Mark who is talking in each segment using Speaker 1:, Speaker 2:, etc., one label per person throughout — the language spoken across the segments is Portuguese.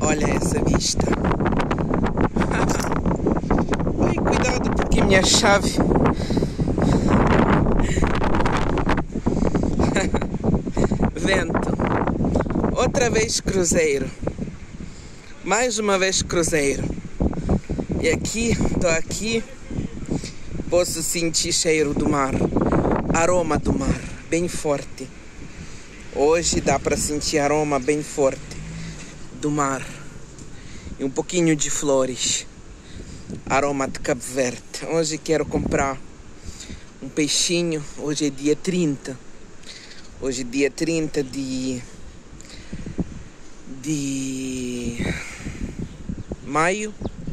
Speaker 1: Olha essa vista. Ai, cuidado porque minha chave. Vento. Outra vez cruzeiro. Mais uma vez cruzeiro. E aqui, estou aqui. Posso sentir cheiro do mar. Aroma do mar. Bem forte. Hoje dá para sentir aroma bem forte do mar. E um pouquinho de flores. Aroma de Cabo Verde. Hoje quero comprar um peixinho. Hoje é dia 30. Hoje é dia 30 de maio.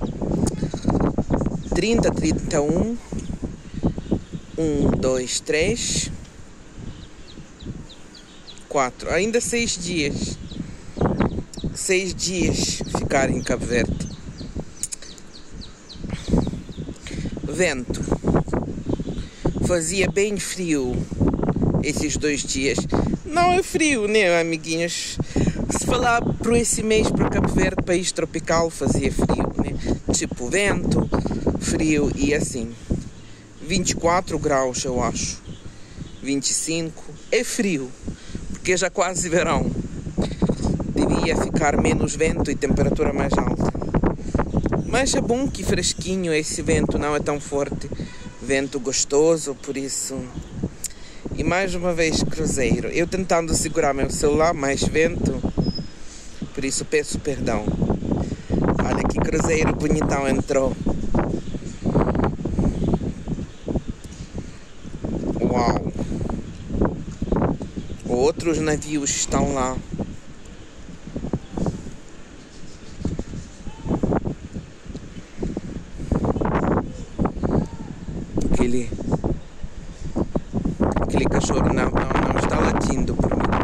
Speaker 1: 30, 31. 1, 2, 3. 4. Ainda 6 dias. 6 dias ficar em Cabo Verde. Vento. Fazia bem frio esses 2 dias. Não é frio, né, amiguinhos? Se falar por esse mês para Cabo Verde, país tropical, fazia frio, né? Tipo vento, frio e assim. 24 graus, eu acho. 25. É frio, porque é já quase verão. Devia ficar menos vento e temperatura mais alta. Mas é bom que fresquinho, esse vento não é tão forte. Vento gostoso, por isso. E mais uma vez cruzeiro. Eu tentando segurar meu celular, mais vento. Por isso peço perdão. Olha que cruzeiro bonitão entrou. Uau! Outros navios estão lá. Aquele cachorro não está latindo por mim.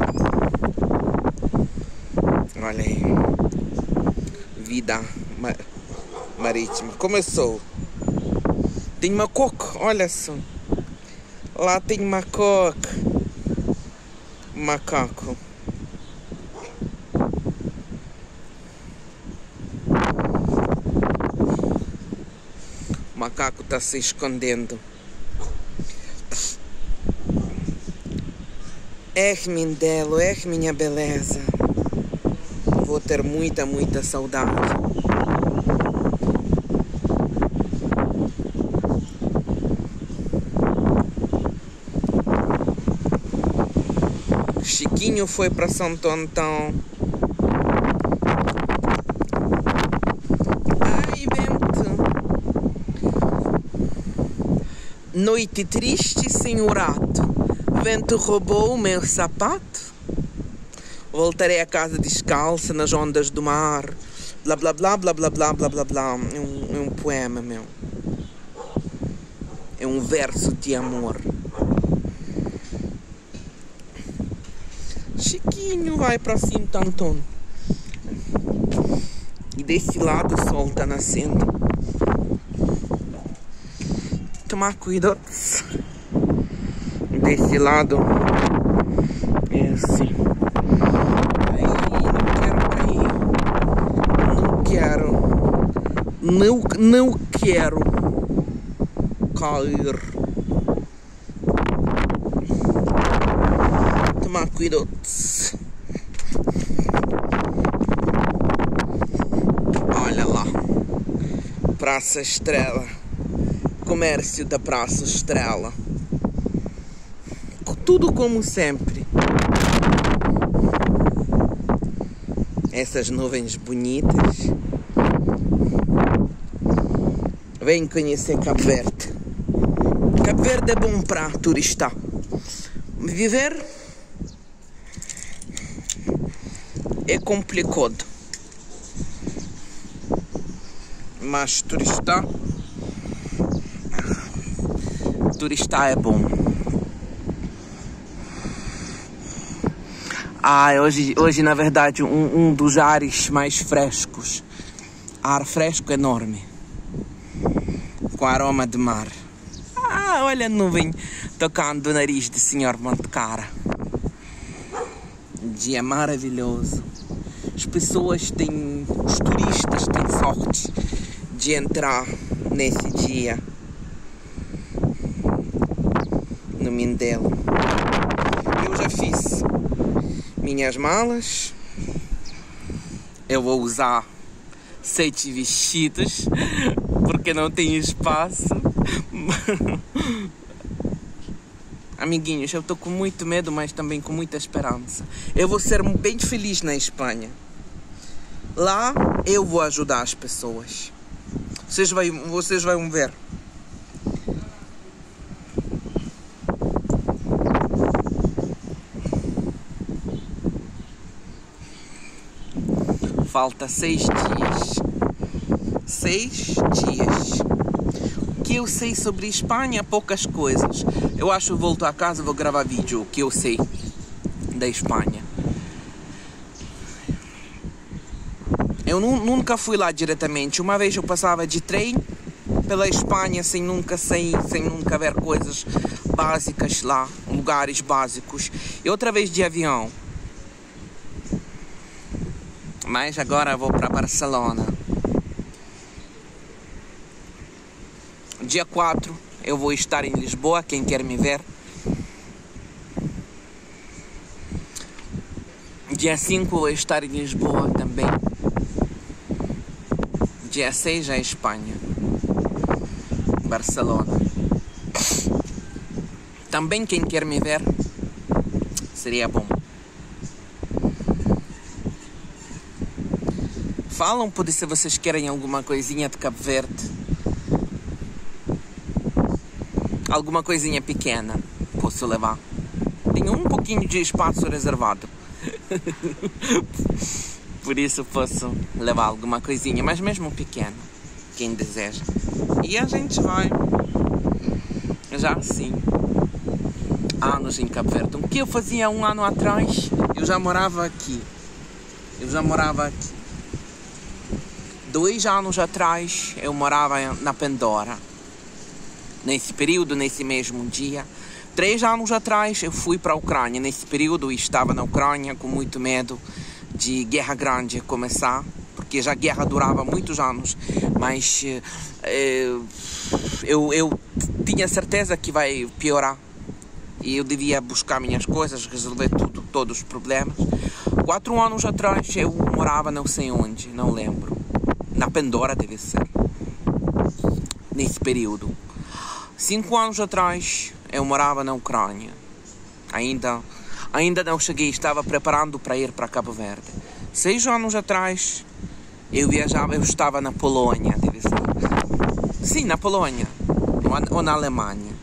Speaker 1: Olha aí. Vida marítima. Começou. Tem macaco, olha só. Lá tem macaco. Macaco. O macaco está se escondendo. Mindelo, minha beleza. Vou ter muita, muita saudade. Chiquinho foi para Santo Antão. Ai, vento. Noite triste sem o rato. Vento roubou o meu sapato. Voltarei a casa descalça nas ondas do mar. Blá blá blá blá blá blá blá blá blá. É um poema, meu. É um verso de amor. Chiquinho vai para Santo Antônio. E desse lado o sol está nascendo. Tomar cuidado. Desse lado é assim. Ai, não quero cair. Não quero cair. Tomar cuidado. Olha lá. Praça Estrela. Comércio da Praça Estrela. Tudo como sempre. Essas nuvens bonitas. Vem conhecer Cabo Verde. Cabo Verde é bom para turista. Viver é complicado. Mas turista é bom. Hoje na verdade, um dos ares mais frescos. Ar fresco enorme. Com aroma de mar. Olha a nuvem tocando o nariz de Senhor Monte Cara. Dia maravilhoso. as pessoas têm, os turistas têm sorte de entrar nesse dia no Mindelo. Eu já fiz minhas malas. Eu vou usar 7 vestidos porque não tenho espaço. Amiguinhos, eu estou com muito medo, mas também com muita esperança. Eu vou ser bem feliz na Espanha. Lá eu vou ajudar as pessoas. Vocês vão ver. Falta 6 dias. 6 dias. O que eu sei sobre Espanha? Poucas coisas. Eu acho que volto a casa e vou gravar vídeo. O que eu sei da Espanha. Eu nunca fui lá diretamente. Uma vez eu passava de trem pela Espanha sem nunca ver coisas básicas lá, lugares básicos. E outra vez de avião. Mas agora eu vou para Barcelona. Dia 4 eu vou estar em Lisboa, quem quer me ver. Dia 5 eu vou estar em Lisboa também. Dia 6 já é Espanha. Barcelona. Também quem quer me ver, seria bom. Falam, pode ser vocês querem alguma coisinha de Cabo Verde. Alguma coisinha pequena, posso levar. Tenho um pouquinho de espaço reservado. Por isso posso levar alguma coisinha, mas mesmo pequena, quem deseja. E a gente vai, já assim, anos em Cabo Verde. O que eu fazia um ano atrás, eu já morava aqui. 2 anos atrás, eu morava na Pandora. Nesse período, nesse mesmo dia. 3 anos atrás, eu fui para a Ucrânia. Nesse período, eu estava na Ucrânia com muito medo de guerra grande começar, porque já a guerra durava muitos anos, mas eu tinha certeza que vai piorar e eu devia buscar minhas coisas, resolver todos os problemas. 4 anos atrás eu morava não sei onde, não lembro, na Pandora deve ser, nesse período. 5 anos atrás eu morava na Ucrânia, ainda não cheguei, estava preparando para ir para Cabo Verde. 6 anos atrás, eu estava na Polônia, deve ser. Sim, na Polônia, ou na Alemanha.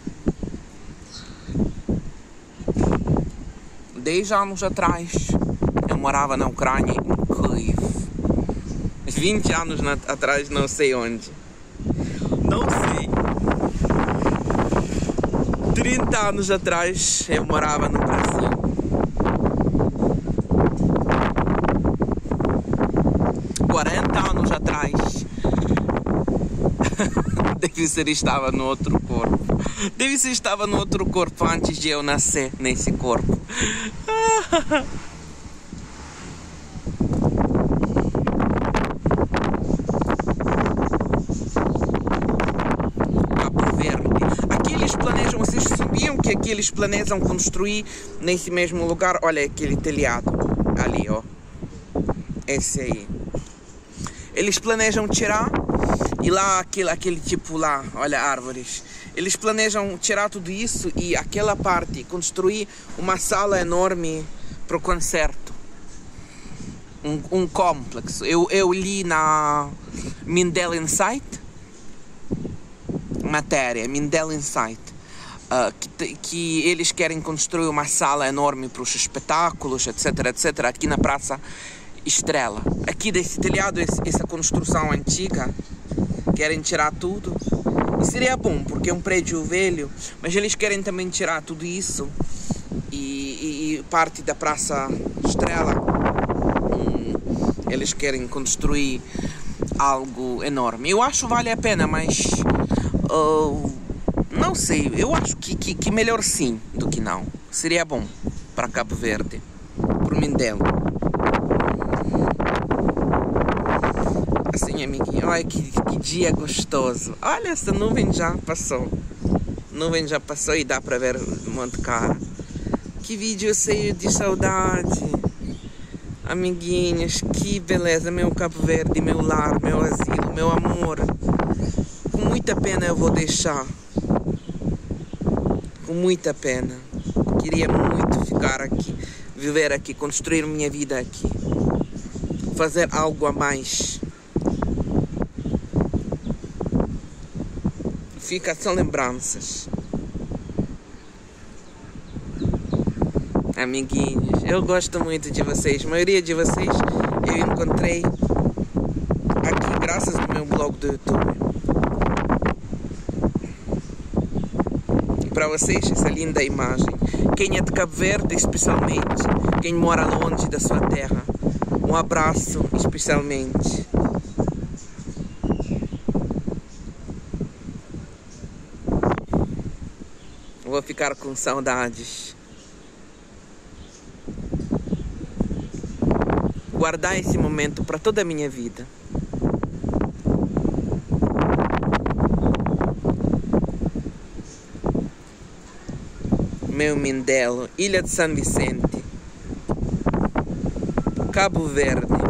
Speaker 1: 10 anos atrás, eu morava na Ucrânia, em Kiev. 20 anos atrás, não sei onde. Não sei. 30 anos atrás, eu morava no Brasil. 40 anos atrás, deve ser estava no outro corpo. Deve ser estava no outro corpo antes de eu nascer nesse corpo. Cabo Verde. Aqui eles planejam, vocês sabiam que aqui eles planejam construir nesse mesmo lugar? Olha aquele telhado ali, ó. Esse aí. Eles planejam tirar e lá aquele tipo lá, olha, árvores. Eles planejam tirar tudo isso e aquela parte, construir uma sala enorme para o concerto. Um complexo. Eu li na Mindelo Insight, matéria, Mindelo Insight, que eles querem construir uma sala enorme para os espetáculos, etc, etc, aqui na Praça Estrela. Aqui desse telhado, essa construção antiga, querem tirar tudo. E seria bom, porque é um prédio velho, mas eles querem também tirar tudo isso e parte da Praça Estrela. Eles querem construir algo enorme. Eu acho que vale a pena, mas não sei, eu acho que melhor sim do que não. Seria bom para Cabo Verde, para o Mindelo. minha amiguinha. Olha que dia gostoso. Olha, essa nuvem já passou. A nuvem já passou e dá para ver o Monte Cara. Que vídeo cheio de saudade. Amiguinhas, que beleza. Meu Cabo Verde, meu lar, meu asilo, meu amor. Com muita pena eu vou deixar. Com muita pena. Queria muito ficar aqui, viver aqui, construir minha vida aqui. Fazer algo a mais. Fica só lembranças. Amiguinhos, eu gosto muito de vocês. A maioria de vocês eu encontrei aqui graças ao meu blog do YouTube. E para vocês essa linda imagem. Quem é de Cabo Verde especialmente, quem mora longe da sua terra, um abraço especialmente. Vou ficar com saudades. Guardar esse momento para toda a minha vida. Meu Mindelo, Ilha de São Vicente, Cabo Verde.